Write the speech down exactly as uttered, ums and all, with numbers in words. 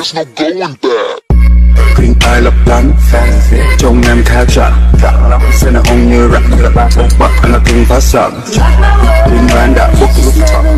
there's no going back. Khuyên ai lấp lánh trông em khá chậm, sẽ là ông như rặng như là ba bốc bật, anh là tiếng phá sẵn. Tiếng đoán đã bốc lúc chọn